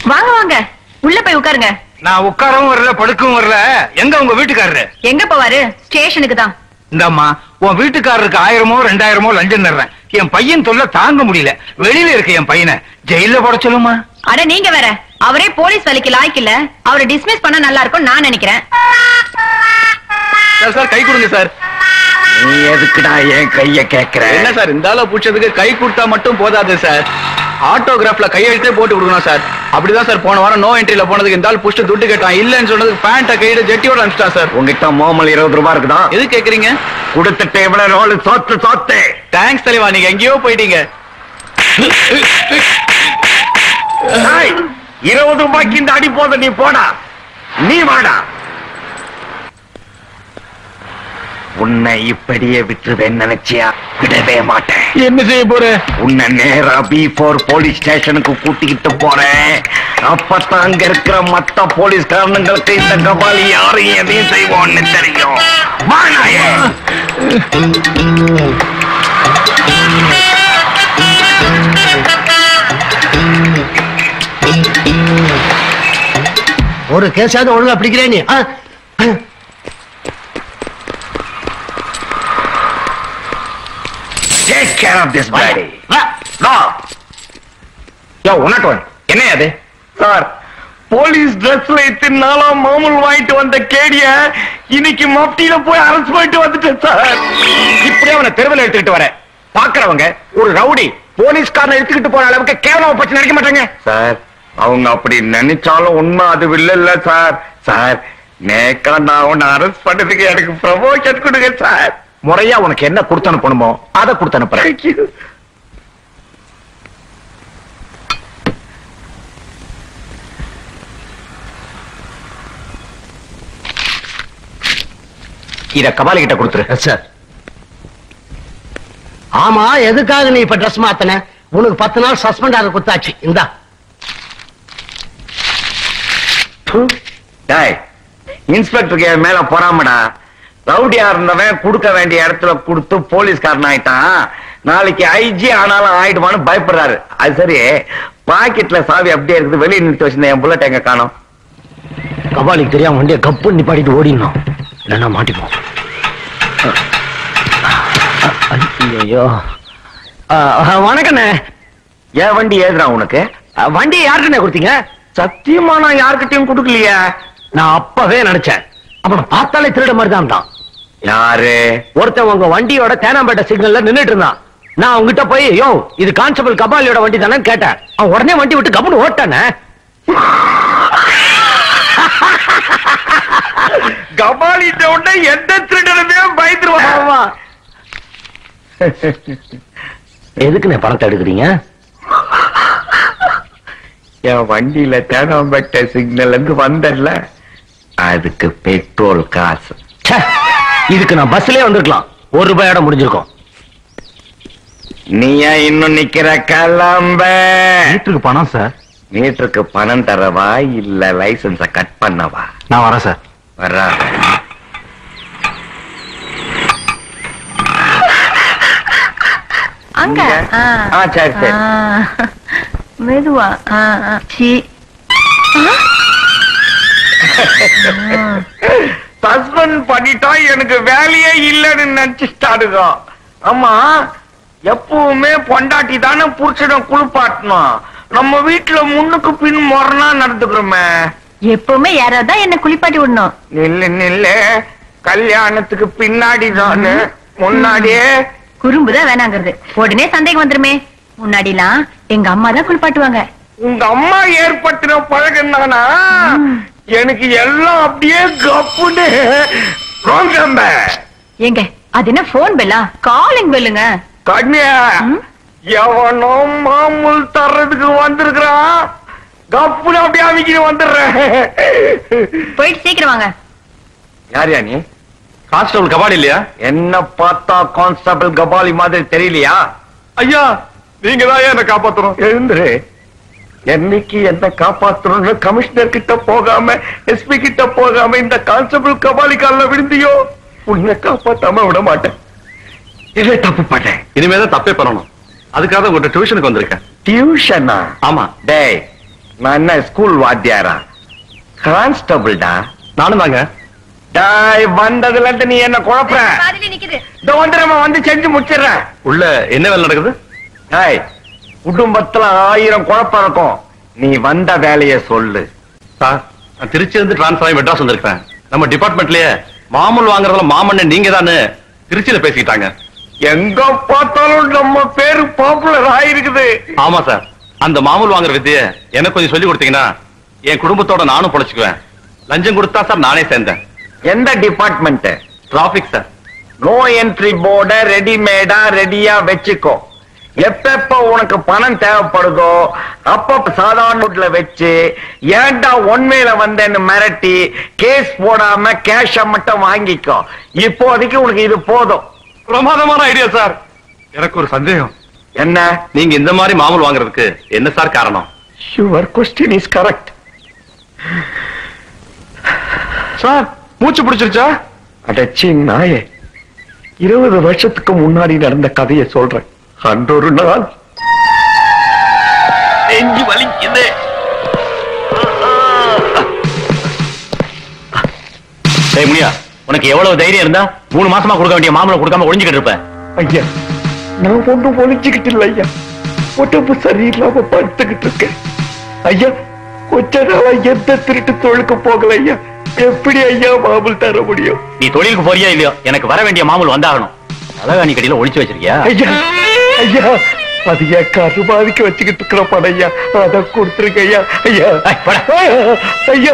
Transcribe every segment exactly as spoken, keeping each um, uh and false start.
வாங்க வாங்க உள்ள போய் உட்காருங்க. நான் உட்காரவும் வரல படுக்கவும் வரல. எங்க உங்க வீட்டுக்காரரு? எங்க போவாரு? ஸ்டேஷனுக்கு தான். இந்தம்மா உன் வீட்டுக்காரருக்கு ஆயிரமோ ரெண்டாயிரமோ லஞ்சம் தர்றேன். என் பையன் தொல்லை தாங்க முடியல. வெளியில இருக்க என் பையனை ஜெயில போட சொல்லுமா. அட நீங்க வேற, அவரே போலீஸ் வேலைக்கு லாய்க்கு இல்ல. அவரை டிஸ்மிஸ் பண்ண நல்லா இருக்கும் நான் நினைக்கிறேன். சார் சார் கை கொடுங்க சார். நீ எதுக்குடா என் கைய கேக்குற? என்ன சார் இந்த ஆள பூச்சதுக்கு கை கொடுத்தா மட்டும் போதாது சார், ஆட்டோகிராஃப்ல கையெழுத்தே போட்டு கொடுக்கணும் சார். அப்படிதான் சார் போன வாரம் நோ என்ட்ரில போனதுக்கு இந்த ஆள் புடிச்சு துட்டு கேட்டான். இல்லன்னு சொன்னதுக்கு பேண்ட கையில ஜெட்டியோட அனுப்பிச்சிட்டான் சார். உங்ககிட்ட மோமல் இருபது ரூபாய் இருக்குதா? எது கேக்குறீங்க? கொடுத்துட்டு இவ்வளவு ரோல் சோத்து சோத்து. தேங்க்ஸ் தலைவா, நீங்க எங்கேயோ போயிட்டீங்க. இருபது ரூபாய்க்கு இந்த அடி போத நீ போடா. நீ வாடா. உன்னை இப்படியே விட்டுருவேன் நினைச்சியா? விடவே மாட்டேன். என்ன செய்ய போற? உன்னை நேரா பி போர் போலீஸ் ஸ்டேஷனுக்கு கூட்டிக்கிட்டு போறேன். அப்பதான் அங்க இருக்கிற மத்த போலீஸ்காரனுங்களுக்கு இந்த கபாலி யாரையும் எதையும் செய்வோம்னு தெரியும். வானாயே. ஒரு கேஸாவது ஒழுங்கா பிடிக்கிறேன் நீ. Take care of this body. No. யோ உனக்கு என்ன அது? சார், போலீஸ் டிரெஸ்ல இத்தனை நாளா மாமூல் வாங்கிட்டு வந்த கேடிய இன்னைக்கு மப்டியில போய் அரெஸ்ட் பண்ணிட்டு வந்துட்டேன் சார். இப்படியே அவனை தெருவில் எடுத்துக்கிட்டு வர பாக்குறவங்க ஒரு ரவுடி போலீஸ்காரனை எடுத்துக்கிட்டு போற அளவுக்கு கேவலமா பச்சு நினைக்க மாட்டாங்க சார். அவங்க அப்படி நினைச்சாலும் உண்மை அது இல்ல சார். சார், நேக்கா நான் உன்னை அரெஸ்ட் பண்ணதுக்கு எனக்கு ப்ரமோஷன் கொடுங்க சார். முறையா உனக்கு என்ன கொடுத்து அனுப்பணுமோ அதை கொடுத்து அனுப்புறேன். இத கபாலி கிட்ட கொடுத்துரு. சார். ஆமா, எதுக்காக நீ இப்ப ட்ரெஸ் மாத்தன? உனக்கு பத்து நாள் சஸ்பெண்ட் ஆக கொடுத்தாச்சு. இந்தா. இன்ஸ்பெக்டருக்கு என் மேல பொறாமடா. ரவுடியா இருந்தவன் கொடுக்க வேண்டிய இடத்துல கொடுத்து போலீஸ்காரன் ஆயிட்டான். நாளைக்கு ஐஜி ஆனாலும் ஆயிடுவான்னு பயப்படுறாரு. அது சரி, பாக்கெட்ல சாவி அப்படியே இருக்குது. வெளியே நிறுத்தி வச்சிருந்தேன். என் புல்லட் எங்க காணோம்? கபாலிக்கு தெரியாம வண்டியை கப்பு நிப்பாட்டிட்டு ஓடினோம். இல்லைன்னா மாட்டிப்போம். ஐயோ, வணக்கண்ணே. என் வண்டி ஏதுடா உனக்கு? வண்டி யாருக்குண்ணே கொடுத்தீங்க? சத்தியமா நான் யாருக்கிட்டையும் கொடுக்கலையா? நான் அப்பவே நினைச்சேன். அவனை பார்த்தாலே திருட மாதிரி தான். யாரு? ஒருத்தன் உங்க வண்டியோட தேனாம்பேட்டை சிக்னல்ல நின்னுட்டு இருந்தான். நான் உங்ககிட்ட போய் யோ இது கான்ஸ்டபிள் கபாலியோட வண்டி தானே கேட்டேன். அவன் உடனே வண்டி விட்டு கபுன்னு ஓட்டானே. கபாலி உடனே எந்த திருடனுமே பயந்துருவான். எதுக்குண்ணே பணத்தை எடுக்கிறீங்க? என் வண்டியில தேனாம்பேட்டை சிக்னல் இருந்து வந்தல, அதுக்கு பெட்ரோல் காசு. இதுக்கு நான் பஸ்லயே வந்திருக்கலாம். ஒரு ரூபாயோட முடிஞ்சிருக்கும். நீ ஏன் இன்னும் நிக்கிற? கிளம்ப. மீட்டருக்கு பணம் சார். மீட்டருக்கு பணம் தரவா இல்ல லைசன்ஸ கட் பண்ணவா? நான் வரேன் சார். வரா. அங்க. ஆ சரி சரி. மெதுவா. சஸ்பெண்ட் பண்ணிட்டா எனக்கு வேலையே இல்லைன்னு நினைச்சுட்டாடுங்க. ஆமா, எப்பவுமே பொண்டாட்டி தானே புருஷனை குளிப்பாட்டணும். நம்ம வீட்டுல முன்னுக்கு பின் முரணா நடந்துக்கிறோமே. எப்பவுமே யாராதான் என்ன குளிப்பாட்டி விடணும். நில்லு நில்லு. கல்யாணத்துக்கு பின்னாடி தானு, முன்னாடியே குறும்புதான் வேணாங்கிறது. உடனே சந்தேகம் வந்துருமே. முன்னாடிலாம் எங்க அம்மா தான் குளிப்பாட்டுவாங்க. உங்க அம்மா ஏற்படுத்தின பழக்கம் தானா? எனக்கு எல்லாம் அப்படியே கப்புன்னு. எங்க அது என்ன போன் பெல்லா? காலிங் பெல்லுங்க. கண்ணியா, எவனோ மாமூல் தர்றதுக்கு வந்திருக்கிறான். கப்புன்னு அப்படியே அமைக்கிட்டு வந்துடுறேன். போயிட்டு சீக்கிரம் வாங்க. யார் யா நீ? கான்ஸ்டபிள் கபாலி இல்லையா? என்ன பார்த்தா கான்ஸ்டபிள் கபாலி மாதிரி தெரியலையா? ஐயா, நீங்க தான் என்ன காப்பாத்தணும். எழுந்துரு. என்னைக்கு என்ன காப்பாத்தணும்னு கமிஷனர் கிட்ட போகாம, எஸ்பி கிட்ட போகாம இந்த கான்ஸ்டபிள் கபாலி கால விழுந்தியோ, உன்னை காப்பாத்தாம விட மாட்டேன். இதை தப்பு பண்ணேன். இனிமேதான் தப்பே பண்ணணும். அதுக்காக உங்கள்கிட்ட டியூஷனுக்கு வந்திருக்கேன். டியூஷனா? ஆமா. டேய், நான் என்ன ஸ்கூல் வாத்தியாரா? கான்ஸ்டபிள்டா. நானும் தாங்க. டாய் வந்ததுல இருந்து நீ என்ன குழப்பற? இந்த வந்துடுறமா வந்து செஞ்சு முடிச்சிடுறேன். உள்ள என்ன வேலை நடக்குது? டாய் குடும்பத்துல ஆயிரம் குழப்பம் இருக்கும். நீ வந்த வேலையை சொல்லு. சார், நான் திருச்சி இருந்து டிரான்ஸ்ஃபர் ஆகி மெட்ராஸ் வந்திருக்கேன். நம்ம டிபார்ட்மெண்ட்லயே மாமூல் வாங்குறதுல மாமன்னன் நீங்க தானே திருச்சியில பேசிக்கிட்டாங்க. எங்க பார்த்தாலும் நம்ம பேரு பாப்புலர் ஆயிருக்குது. ஆமா சார், அந்த மாமூல் வாங்குற வித்திய எனக்கு கொஞ்சம் சொல்லி கொடுத்தீங்கன்னா என் குடும்பத்தோட நானும் பொழைச்சுக்குவேன். லஞ்சம் கொடுத்தா சார் நானே சேர்ந்தேன். எந்த department? Traffic sir. No entry போர்ட ரெடிமேடா ரெடியா வச்சுக்கோ. எப்பப்ப உனக்கு பணம் தேவைப்படுதோ அப்ப சாதாரண நோட்ல வச்சு ஏன்டா ஒன்மையில வந்தேன்னு மிரட்டி கேஸ் போடாம கேஷ மட்டும் வாங்கிக்கோ. இப்போதைக்கு உனக்கு இது போதும். பிரமாதமான ஐடியா சார். எனக்கு ஒரு சந்தேகம். என்ன? நீங்க இந்த மாதிரி மாமூல் வாங்குறதுக்கு என்ன சார் காரணம்? Your question is correct. Sir, மூச்சு பிடிச்சிருச்சா? அடச்சி நாயே, இருபது வருஷத்துக்கு முன்னாடி நடந்த கதையை சொல்றேன். அன்றொரு நாள் நெஞ்சு வலிக்குது. டேய் முனியா, உனக்கு எவ்வளவு தைரியம் இருந்தா மூணு மாசமா கொடுக்க வேண்டிய மாமலை கொடுக்காம ஒளிஞ்சுக்கிட்டு இருப்ப? ஐயா, நான் ஒன்றும் ஒளிஞ்சுக்கிட்டு இல்லை ஐயா. உடம்பு சரியில்லாம படுத்துக்கிட்டு இருக்கேன் ஐயா. கொஞ்ச நாளா எந்த திருட்டு தொழிலுக்கு போகல ஐயா. எப்படி ஐயா மாமூல் தர முடியும்? நீ தொழிலுக்கு போறியா இல்லையோ, எனக்கு வர வேண்டிய மாமூல் வந்தாகணும். அழகாணி கடையில ஒளிச்சு வச்சிருக்கியா? ஐயா ஐயா, அது ஏன் கருமாதிக்கு வச்சுக்கிட்டு இருக்கிற படம் ஐயா. அதை கொடுத்துருக்க ஐயா. ஐயா ஐயா,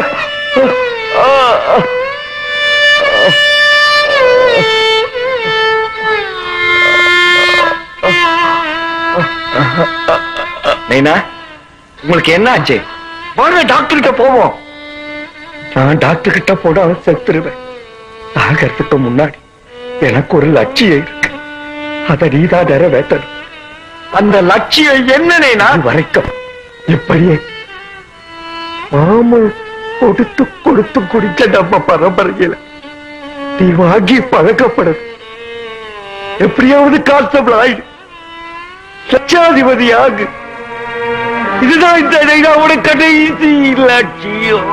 நைனா, உங்களுக்கு என்ன ஆச்சு? வாங்க டாக்டர் கிட்ட போவோம். நான் டாக்டர் கிட்ட போட செத்துருவேன். ஆகிறதுக்கு முன்னாடி எனக்கு ஒரு லட்சியம் இருக்கு. அதை நீதான் நிறைவேற்றணும். அந்த லட்சியம் என்னன்னா வரைக்கும் இப்படியே மாமூல் கொடுத்து கொடுத்து குடிச்ச நம்ம பரம்பரையில நீ வாங்கி பழக்கப்படும். எப்படியாவது கான்ஸ்டபிள் ஆயிடு, லட்சாதிபதி ஆகு. இதுதான் இந்த நைனாவோட கடைசி லட்சியம்.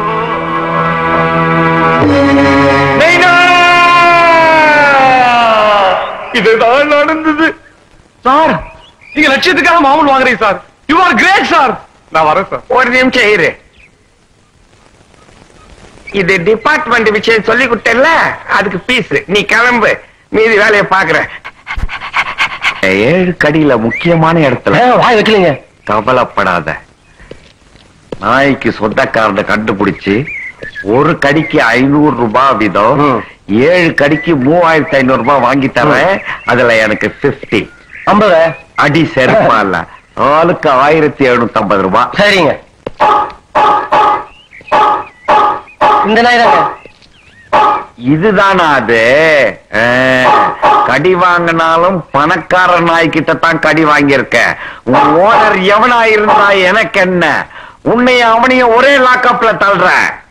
நைனா, இதுதான் நடந்தது. சார், நீங்க லட்சியத்துக்காக மாமூல் வாங்குறீங்க sir. You are great sir. நான் வரேன் சார். ஒரு நிமிஷம் இரு. இது டிபார்ட்மெண்ட் விஷயம் சொல்லி கொடுத்தல, அதுக்கு பீஸ். நீ கிளம்பு, மீதி வேலையை பாக்குற. ஏழு கடியில முக்கியமான இடத்துல வாய் வைக்கலீங்க. கவலைப்படாத. நாய்க்கு சொந்தக்காரனை கண்டுபிடிச்சு ஒரு கடிக்கு ஐநூறு ரூபாய் வீதம், ஏழு கடிக்கு மூவாயிரத்தி ஐநூறு ரூபாய் வாங்கி தரேன். அதுல எனக்கு பிப்டி ஐம்பது அடி செருப்பா இல்ல, ஆளுக்கு ஆயிரத்தி எழுநூத்தி ஐம்பது ரூபாய். சரிங்க. இந்த நாய் தாங்க. இதுதானா அது? கடி வாங்கினாலும் பணக்கார நாய்கிட்ட தான் கடி வாங்கியிருக்க. உன் ஓனர் எவனா இருந்தா எனக்கு என்ன? உன்னைய அவனையும் ஒரே லாக்அப்ல தள்ளுற.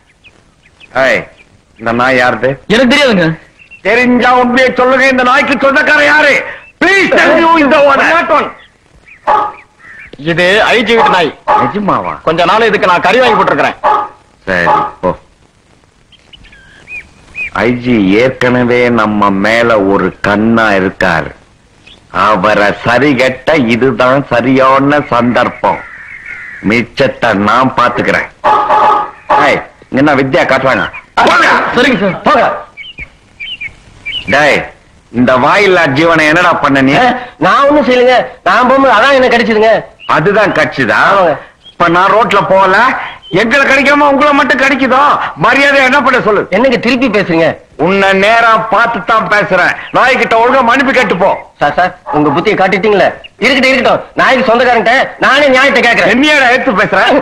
இந்த நாய் யாருது? எனக்கு தெரியாதுங்க. தெரிஞ்சா உண்மையை சொல்லுங்க. இந்த நாய்க்கு சொந்தக்கார யாரு? Please tell me who is the owner. இது ஐஜி வீட்டு நாய். நிஜமாவா? கொஞ்ச நாள் இதுக்கு நான் கறி வாங்கி போட்டிருக்கிறேன். சரி போ. ஐஜி ஏற்கனவே நம்ம மேல ஒரு கண்ணா இருக்காரு. அவரை சரிகட்ட இதுதான் சரியான சந்தர்ப்பம். மிச்சத்தை நான் பாத்துக்கிறேன். என்ன வித்யா காட்டுவாங்க? சரிங்க சார், போங்க. டேய், இந்த வாயில்லா ஜீவனை என்னடா பண்ண நீ? நான் ஒண்ணும் செய்யலங்க. நான் போகும்போது அதான் என்ன கிடைச்சதுங்க. அதுதான் கட்சிதா? இப்ப நான் ரோட்ல போகல, எங்களை கிடைக்காம உங்களை மட்டும் கிடைக்குதோ? மரியாதை என்ன பண்ண சொல்லு. என்னங்க திருப்பி பேசுறீங்க? உன்னை நேரா பார்த்து தான் பேசுறேன். நாய்கிட்ட ஒழுங்கா மன்னிப்பு கேட்டு போ. சார் சார், உங்க புத்தியை காட்டிட்டீங்களே. இருக்கட்டும் இருக்கட்டும், நாய்க்கு சொந்தக்காரன்ட்ட நானே நியாயத்தை கேட்கிறேன். என்னையோட எடுத்து பேசுறேன்.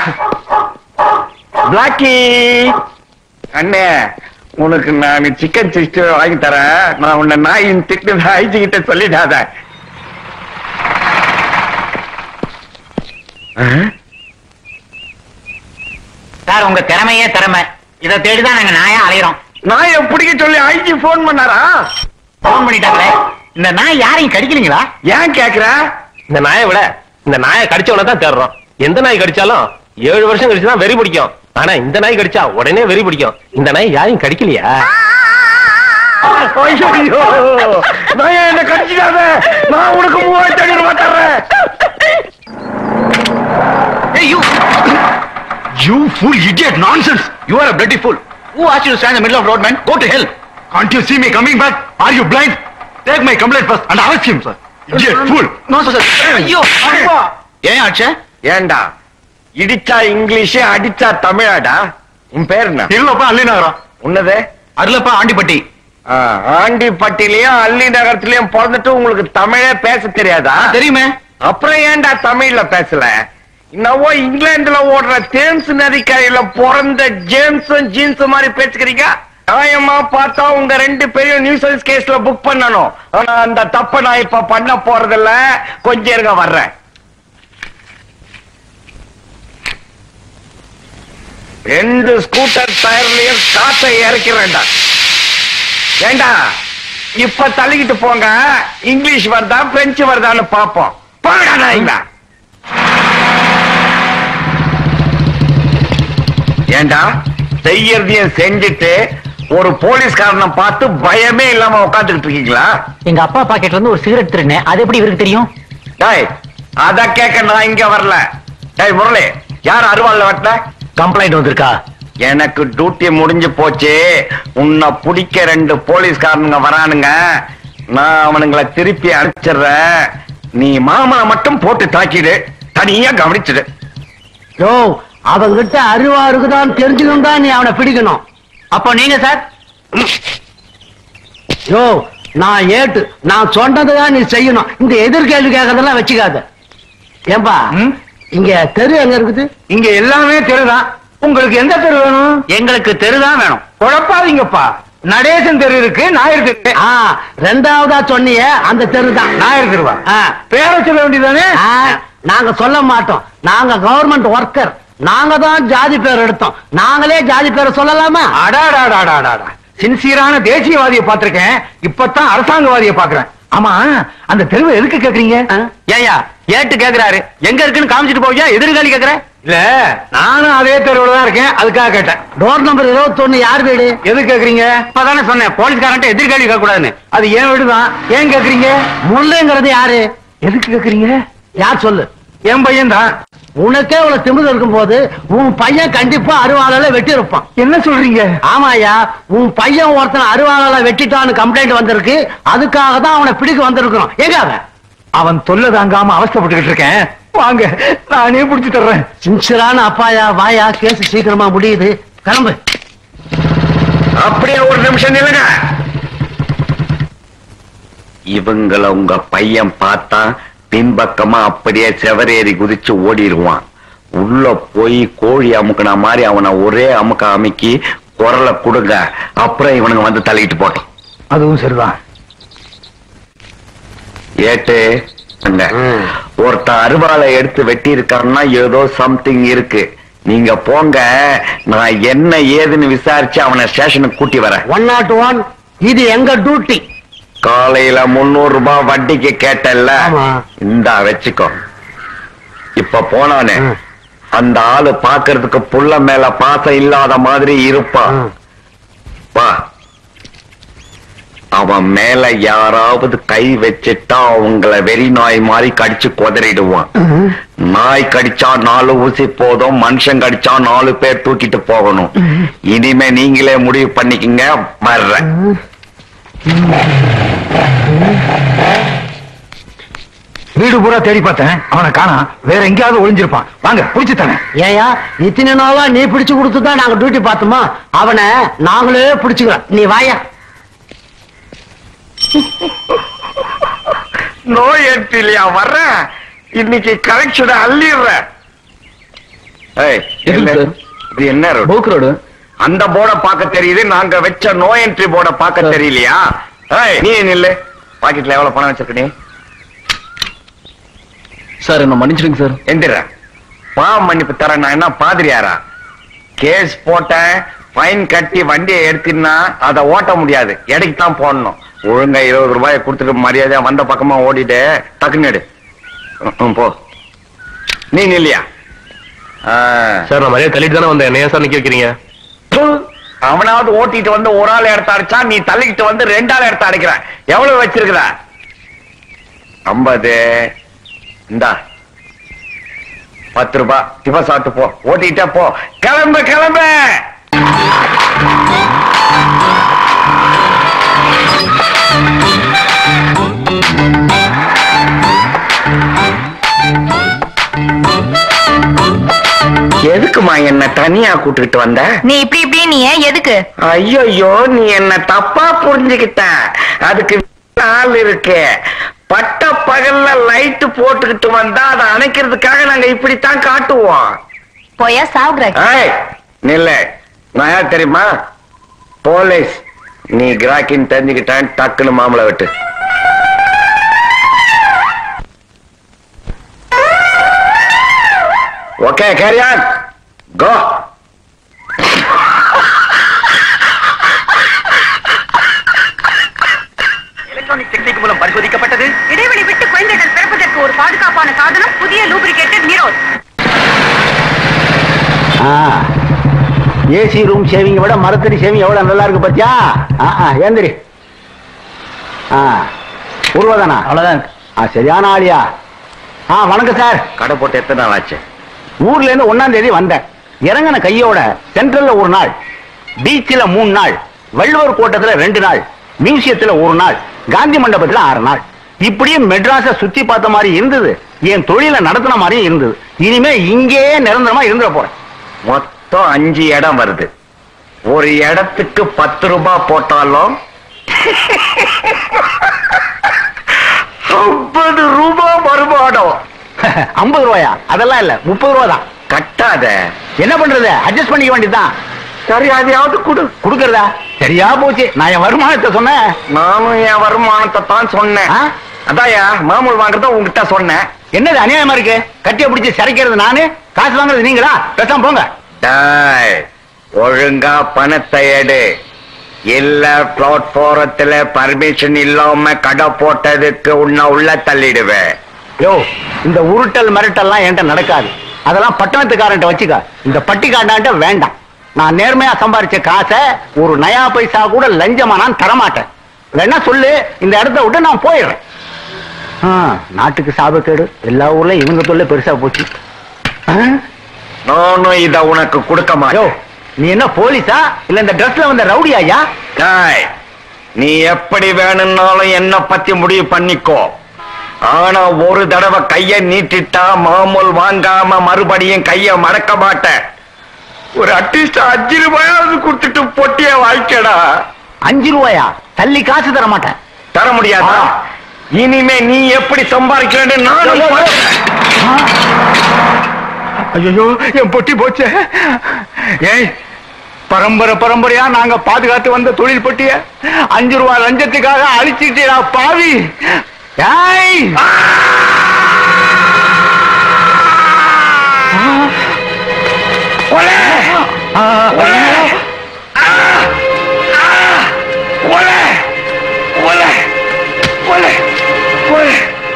பிளாக்கி அண்ணே, உனக்கு நான் சிக்கன் சிக்ஸ்டி வாங்கி தரேன். நான் உன்னை நாயின் திட்டு ஐஜி கிட்ட சொல்லிடாத. சார், உங்க திறமையே திறமை. இதை தேடிதான் நாங்க நாயா அலையிறோம். நாயை பிடிக்க சொல்லி ஐஜி போன் பண்ணாரா? போன் பண்ணிட்டாங்களே. இந்த நாய் யாரையும் கடிக்கலீங்களா? ஏன் கேக்குற? இந்த நாயை விட இந்த நாயை கடிச்சவன தான் தேடுறோம். எந்த நாய் கடிச்சாலும் ஏழு வருஷம் கழிச்சுதான் வெறி பிடிக்கும். ஆனா இந்த நாய் கடிச்சா உடனே வெறி பிடிக்கும். இந்த நாய் யாரையும் கடிக்கலையா? என்ன கடிச்சிடாத, நான் உனக்கு மூவாயிரத்தி ஐநூறு ரூபாய் தர்றேன். Hey, you! You fool, idiot, nonsense! You are a bloody fool. Who asked you to stand in the middle of the road, man? Go to hell! Can't you see me coming back? Are you blind? Take my complaint first and arrest him, sir. Idiot fool. No, sir, sir. ஐயோ, ஏன் ஆச்சே? ஏண்டா இடிச்சா English, அடிச்சா தமிழாடா? உன் பேர் என்ன? இல்லப்பா அல்லி நகரம். உன்னது? அருளப்பா ஆண்டிப்பட்டி. ஆண்டிப்பட்டிலையும் அல்லி நகரத்திலயும் பிறந்துட்டு உங்களுக்கு தமிழே பேச தெரியாதா? தெரியுமே. அப்புறம் ஏன்டா தமிழ்ல பேசல? இன்னவோ இங்கிலாந்துல ஓடுற தேம்ஸ் நதிக்கரையில பிறந்த ஜேம்ஸும் ஜீன்ஸ் மாதிரி பேசுக்கிறீங்க. நியாயமா பார்த்தா உங்க ரெண்டு பேரையும் நியூசன்ஸ் கேஸ்ல புக் பண்ணணும். ஆனா அந்த தப்ப நான் இப்ப பண்ண போறதில்ல. கொஞ்சம் இருங்க வர்றேன். ரெண்டு ஸ்கூட்டர் டயர்லயும் காத்தை இறக்கிறேன்டா. ஏண்டா இப்ப தள்ளிக்கிட்டு போங்க. இங்கிலீஷ் வருதா பிரெஞ்சு வருதான்னு பாப்போம். போங்கடா. ஏண்டா செய்யறதையும் செஞ்சுட்டு ஒரு போலீஸ்காரனை பார்த்து பயமே இல்லாம உட்காந்துக்கிட்டு இருக்கீங்களா? எங்க அப்பா பாக்கெட்ல இருந்து ஒரு சிகரெட் திருடினேன். அது எப்படி இவருக்கு தெரியும்? டேய் அத கேட்க நான் இங்க வரல. டேய் முரளி, யார் அருவாள்ல வெட்டல? கம்ப்ளைண்ட் வந்திருக்கா? எனக்கு டியூட்டி முடிஞ்சு போச்சு. உன்னை பிடிக்க ரெண்டு போலீஸ்காரனுங்க வரானுங்க. நான் அவனுங்களை திருப்பி அனுப்பிச்சிடுறேன். நீ மாமனை மட்டும் போட்டு தாக்கிடு, தனியா கவனிச்சிடு. யோ, அவங்கிட்ட அறிவா இருக்குதான் தெரிஞ்சுக்கணும் தான் நீ அவனை பிடிக்கணும். அப்போ நீங்க சார்? யோ, நான் ஏட்டு, நான் சொன்னதுதான் நீ செய்யணும். இந்த எதிர்கேள்வி கேட்கறதெல்லாம் வச்சுக்காத. ஏன்பா இங்க தெரு எங்க இருக்குது? இங்க எல்லாமே தெருதான். உங்களுக்கு எந்த தெரு வேணும்? எங்களுக்கு தெருதான் வேணும். குழப்பாதீங்கப்பா. நடேசன் தெரு இருக்கு, நாயர் தெரு. ஆ, ரெண்டாவதா சொன்னிய அந்த தெரு தான் நாயர் தெருவா? பேரை சொல்ல வேண்டியதானே? நாங்க சொல்ல மாட்டோம். நாங்க கவர்மெண்ட் ஒர்க்கர். நாங்க தான் ஜாதி பேர் எடுத்தோம். நாங்களே ஜாதி பேரை சொல்லலாமா? அடாடாடாடாடா, சின்சியரான தேசியவாதியை பார்த்திருக்கேன், இப்பதான் அரசாங்கவாதியை பாக்குறேன். ஆமா, அந்த தெருவை எதுக்கு கேக்குறீங்க? ஏயா ஏட்டு கேக்குறாரு, எங்க இருக்குன்னு காமிச்சிட்டு போவியா? எதிர்காலி கேக்குற? இல்ல, நானும் அதே தெருவுல தான் இருக்கேன், அதுக்காக கேட்டேன். டோர் நம்பர் இருபத்தி ஒண்ணு யார் வீடு? எது கேக்குறீங்க? இப்பதானே சொன்னேன், போலீஸ்காரன்ட்ட எதிர்காலி கேட்க கூடாதுன்னு. அது ஏன் வீடுதான். ஏன் கேக்குறீங்க? முல்லைங்கிறது யாரு? எதுக்கு கேக்குறீங்க? யார் சொல்லு? என் பையன் தான். உனக்கே உனக்கு திமிரு இருக்கும் போது உன் பையன் கண்டிப்பா அருவாளால வெட்டி இருப்பான். என்ன சொல்றீங்க? ஆமாயா, உன் பையன் ஒருத்தன் அருவாளால வெட்டிட்டான்னு கம்ப்ளைண்ட் வந்திருக்கு. அதுக்காக தான் அவனை பிடிக்க வந்திருக்கிறோம். எங்க அவன்? அவன் தொல்லை தாங்காம அவஸ்தைப்பட்டுக்கிட்டு இருக்கேன். வாங்க, நானே பிடிச்சு தர்றேன். சின்சியரான அப்பாயா, வாயா, கேஸ் சீக்கிரமா முடியுது. கிளம்பு. அப்படியே ஒரு நிமிஷம் நில்லுங்க. இவங்களை உங்க பையன் பார்த்தா பின்பக்கமா அப்படியே செவரேறி குதிச்சு ஓடிடுவான். உள்ள போய் கோழி அமுக்கின மாதிரி அவனை ஒரே அமுக்க அமுக்கி குரலை கொடுங்க. அப்புறம் இவனுங்க வந்து தள்ளிட்டு போட்டோம். அதுவும் சரிதான். ஏட்டு ஒருத்தன் அருவாளை எடுத்து வெட்டி இருக்காருன்னா ஏதோ சம்திங் இருக்கு. நீங்க போங்க, நான் என்ன ஏதுன்னு விசாரிச்சு அவனை ஸ்டேஷனுக்கு கூட்டி வரேன். ஒன் நாட் ஒன், இது எங்க டியூட்டி. காலையில முன்னூறு ரூபாய் வட்டிக்கு கேட்டல்ல, இந்தா வச்சுக்கோ. இப்ப போனானே அந்த ஆளு பாக்குறதுக்கு புள்ள மேல பாசம் இல்லாத மாதிரி இருப்பான். வா, அவன் மேல யாராவது கை வச்சுட்டா அவங்கள வெறி நாய் மாதிரி கடிச்சு கொதறிடுவான். நாய் கடிச்சா நாலு ஊசி போதும், மனுஷன் கடிச்சா நாலு பேர் தூக்கிட்டு போகணும். இனிமே நீங்களே முடிவு பண்ணிக்கங்க. வர்றேன். வீடு பூரா தேடி பார்த்தேன், அவனை காணா. வேற எங்கேயாவது ஒளிஞ்சிருப்பான். வாங்க, பிடிச்சு தரேன். ஏயா, இத்தனை நாளா நீ பிடிச்சு கொடுத்துதான் நாங்க டியூட்டி பார்த்தோமா? அவனை நாங்களே பிடிச்சுக்கிறோம். நீ வாயா. நோய் ஏற்றிலையா வர்ற? இன்னைக்கு கலெக்ஷன் அள்ளிடுற. இது என்ன ரோடு? அந்த போர்டை பார்க்க தெரியுது, நாங்க வச்ச நோ என்ட்ரி போர்டை பார்க்க தெரியலையா? நீ நில்லு. பாக்கெட்ல எவ்வளவு பணம் வச்சிருக்க நீ? சார் என்ன மன்னிச்சிடுங்க சார். எந்திர பாவம் மன்னிப்பு தர. நான் என்ன பாதிரியாரா? கேஸ் போட்டேன், ஃபைன் கட்டி வண்டியை எடுத்தினா அதை ஓட்ட முடியாது, எடைக்கு தான் போடணும். ஒழுங்கா இருபது ரூபாயை கொடுத்துட்டு மரியாதையா வந்த பக்கமா ஓடிட்டு டக்குன்னு எடு. போ. நீ இல்லையா? சார் நான் மரியாதை தள்ளிட்டு தானே வந்தேன், என்ன சார் நிக்க வைக்கிறீங்க? அவனாவது ஓட்டிட்டு வந்து ஒரு ஆள் இடத்த அடிச்சா, நீ தள்ளிக்கிட்டு வந்து ரெண்டு ஆள் இடத்த அடிக்கிற. எவ்வளவு வச்சிருக்கிற? ஐம்பது. இந்தா பத்து ரூபாய். டிஃபன் சாப்பிட்டு போ, ஓட்டிட்டே போ. கிளம்பு கிளம்பு. எதுக்குமா என்ன தனியா கூட்டுக்கிட்டு வந்த? நீ இப்படி இப்படி நீ எதுக்கு? ஐயோ, நீ என்ன தப்பா புரிஞ்சுக்கிட்ட. அதுக்கு ஆள் இருக்கு. பட்ட பகல்ல லைட் போட்டுக்கிட்டு வந்தா அதை அணைக்கிறதுக்காக நாங்க இப்படித்தான் காட்டுவோம். போயா சாவுகிற. நில்ல, நான் யார் தெரியுமா? போலீஸ். நீ கிராக்கின்னு தெரிஞ்சுக்கிட்டேன், டக்குன்னு மாமலை விட்டு. Okay, carry on. Go. Electronic technique மூலம் பரிசோதிக்கப்பட்டது. இடைவெளி விட்டு குழந்தைகள் பிறப்பதற்கு ஒரு பாதுகாப்பான சாதனம் புதிய லூப்ரிகேட்டட் நீரோஸ். ஏசி ரூம் சேவிங்க விட மரத்தடி சேவிங் எவ்வளவு நல்லா இருக்கு பாத்தியா? ஏந்திரி. உருவதானா? அவ்வளவுதான். சரியான ஆளியா? வணக்கம் சார். கடை போட்டு எத்தனை நாள் ஆச்சு? ஊர்ல இருந்து ஒன்னாம் தேதி வந்தேன். இறங்கின கையோட சென்ட்ரல்ல ஒரு நாள், பீச்சில மூணு நாள், வள்ளுவர் கோட்டத்துல ரெண்டு நாள், மியூசியத்துல ஒரு நாள், காந்தி மண்டபத்துல ஆறு நாள். இப்படியே மெட்ராஸ சுத்தி பார்த்த மாதிரி இருந்தது. என் தொழில நடத்தின மாதிரியும் இருந்தது. இனிமே இங்கேயே நிரந்தரமா இருந்துட போறேன். மொத்தம் அஞ்சு இடம் வருது. ஒரு இடத்துக்கு பத்து ரூபாய் போட்டாலும் ஐம்பது ரூபாய் வருமானம். ஐம்பது ரூபாயா? அதெல்லாம் இல்ல, முப்பது ரூபா தான். கட்டாத. என்ன பண்றது? அட்ஜஸ்ட் பண்ணிக்க வேண்டியதுதான். சரி, அதையாவது கொடு. கொடுக்கறதா? சரியா போச்சு. நான் என் வருமானத்தை சொன்னேன். நானும் என் வருமானத்தை தான் சொன்னேன். அதாயா மாமூல் வாங்குறத உங்ககிட்ட சொன்னேன். என்னது அநியாயமா இருக்கு? கட்டிய பிடிச்சி சிறைக்கிறது நானு, காசு வாங்குறது நீங்களா? பேசாம போங்க. ஒழுங்கா பணத்தை எடு. இல்ல பிளாட்பாரத்துல பர்மிஷன் இல்லாம கடை போட்டதுக்கு உன்னை உள்ள தள்ளிடுவேன். யோ, இந்த உருட்டல் மிரட்டல்லாம் என்கிட்ட நடக்காது. அதெல்லாம் பட்டணத்துக்காரன்ட்ட வச்சுக்க. இந்த பட்டிக்காட்டான்ட்ட வேண்டாம். நான் நேர்மையா சம்பாரிச்ச காசை ஒரு நயா பைசா கூட லஞ்சமா நான் தரமாட்டேன். வேணா சொல்லு, இந்த இடத்த விட்டு நான் போயிடுறேன். நாட்டுக்கு சாபக்கேடு. எல்லா ஊர்லயும் இவங்க தொல்லை பெருசா போச்சு. நானும் இத உனக்கு கொடுக்க மாட்டேன். நீ என்ன போலீஸா இல்ல இந்த ட்ரெஸ்ல வந்த ரவுடியா? நீ எப்படி வேணும்னாலும் என்ன பத்தி முடிவு பண்ணிக்கோ. ஆனா ஒரு தடவை கைய நீட்டிட்டா மாமூல் வாங்காம மறுபடியும் கைய மடக்க மாட்டேன். ஒரு அட்லீஸ்ட் அஞ்சு ரூபாயாவது கொடுத்துட்டு பொட்டிய வாய்க்கடா. அஞ்சு ரூபாயா? தள்ளி காசு தர மாட்டேன். தர முடியாதா? இனிமே நீ எப்படி சம்பாதிக்கிறேன்னு நான். ஐயோ, என் பொட்டி போச்சு. ஏய், பரம்பரை பரம்பரையா நாங்க பாதுகாத்து வந்த தொழில் பொட்டிய அஞ்சு ரூபாய் லஞ்சத்துக்காக அழிச்சிட்டா பாவி. ஏய், கொலை கொலை கொலை கொலை கொலை கொலை.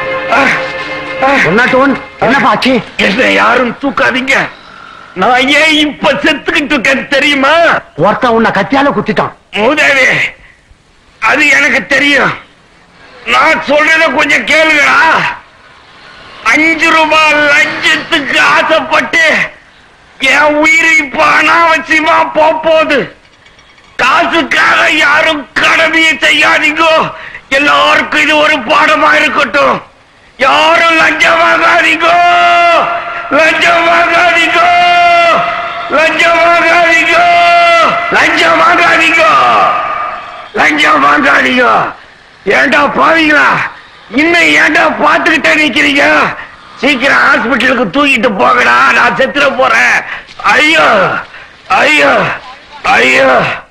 என்ன பாச்சு? என்ன யாரும் தூக்காதீங்க. நான் ஏன் இப்ப செத்துக்கிட்டு இருக்கேன் தெரியுமா? ஒருத்தன் உன்னை கத்தியால குத்திட்டான். முதவே அது எனக்கு தெரியும். நான் சொல்றத கொஞ்சம் கேளுங்கடா. அஞ்சு ரூபாய் லஞ்சத்துக்கு ஆசைப்பட்டு என் உயிரை இப்ப அனாவசியமா போகுது. காசுக்காக யாரும் கடமையை செய்யாதீங்க. எல்லாருக்கும் இது ஒரு பாடமா இருக்கட்டும். யாரும் லஞ்சம் வாங்காதீங்க, லஞ்சம் வாங்காதீங்க, லஞ்சம் வாங்காதீங்க, லஞ்சம் வாங்காதீங்க, லஞ்சம் வாங்காதீங்க. ஏண்டா பாவீங்களா? இன்னும் ஏண்டா பாத்துக்கிட்டே நிக்கிறீங்க? சீக்கிரம் ஹாஸ்பிட்டலுக்கு தூக்கிட்டு போகடா, நான் செத்துற போறேன். ஐயோ ஐயோ ஐயோ.